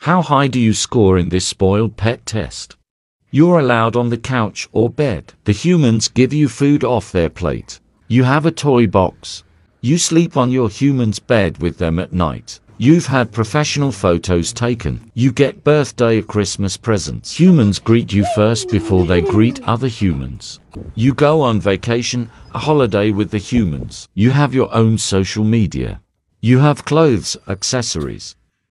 How high do you score in this spoiled pet test? You're allowed on the couch or bed. The humans give you food off their plate. You have a toy box. You sleep on your human's bed with them at night. You've had professional photos taken. You get birthday or Christmas presents. Humans greet you first before they greet other humans. You go on vacation, a holiday with the humans. You have your own social media. You have clothes, accessories.